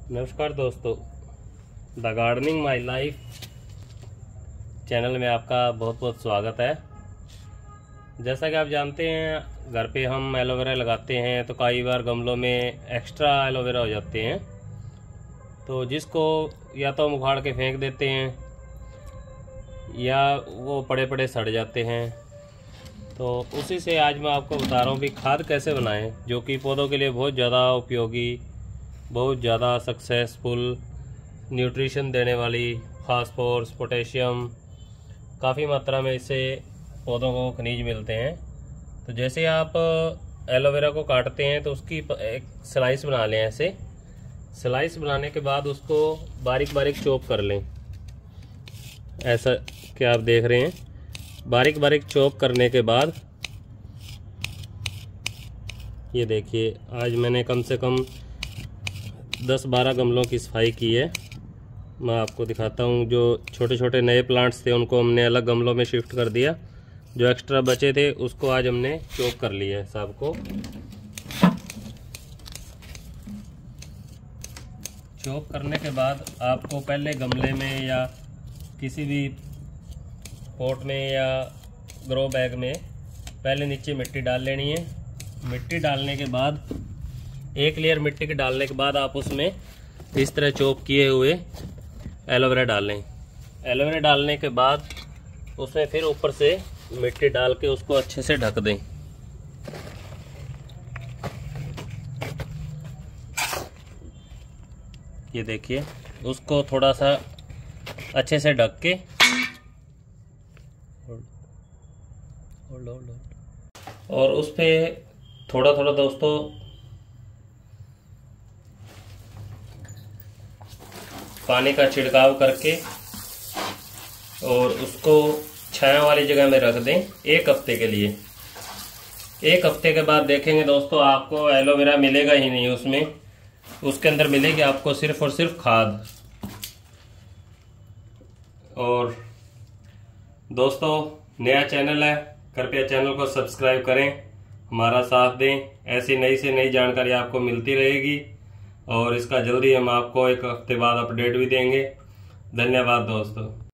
नमस्कार दोस्तों, the gardening my life channel में आपका बहुत बहुत स्वागत है। जैसा कि आप जानते हैं, घर पे हम एलोवेरा लगाते हैं तो कई बार गमलों में एक्स्ट्रा एलोवेरा हो जाते हैं, तो जिसको या तो हम उखाड़ के फेंक देते हैं या वो पड़े पड़े सड़ जाते हैं। तो उसी से आज मैं आपको बता रहा हूँ कि खाद कैसे बनाएं जो कि पौधों के लिए बहुत ज़्यादा उपयोगी, बहुत ज़्यादा सक्सेसफुल, न्यूट्रिशन देने वाली, फास्फोरस, पोटेशियम, काफ़ी मात्रा में इससे पौधों को खनिज मिलते हैं। तो जैसे आप एलोवेरा को काटते हैं तो उसकी एक स्लाइस बना लें। ऐसे स्लाइस बनाने के बाद उसको बारीक बारीक चॉप कर लें, ऐसा कि आप देख रहे हैं। बारीक बारीक चॉप करने के बाद ये देखिए, आज मैंने कम से कम 10-12 गमलों की सफाई की है। मैं आपको दिखाता हूँ। जो छोटे छोटे नए प्लांट्स थे उनको हमने अलग गमलों में शिफ्ट कर दिया, जो एक्स्ट्रा बचे थे उसको आज हमने चॉप कर लिया है सबको। चॉप करने के बाद आपको पहले गमले में या किसी भी पॉट में या ग्रो बैग में पहले नीचे मिट्टी डाल लेनी है। मिट्टी डालने के बाद एक लेयर मिट्टी के डालने के बाद आप उसमें इस तरह चॉप किए हुए एलोवेरा डालें। एलोवेरा डालने के बाद उसमें फिर ऊपर से मिट्टी डाल के उसको अच्छे से ढक दें। ये देखिए, उसको थोड़ा सा अच्छे से ढक के और उस पे थोड़ा थोड़ा दोस्तों पानी का छिड़काव करके और उसको छाया वाली जगह में रख दें 1 हफ्ते के लिए। 1 हफ्ते के बाद देखेंगे दोस्तों, आपको एलोवेरा मिलेगा ही नहीं उसमें, उसके अंदर मिलेगी आपको सिर्फ और सिर्फ खाद। और दोस्तों, नया चैनल है, कृपया चैनल को सब्सक्राइब करें, हमारा साथ दें। ऐसी नई से नई जानकारी आपको मिलती रहेगी और इसका जल्दी हम आपको 1 हफ्ते बाद अपडेट भी देंगे। धन्यवाद दोस्तों।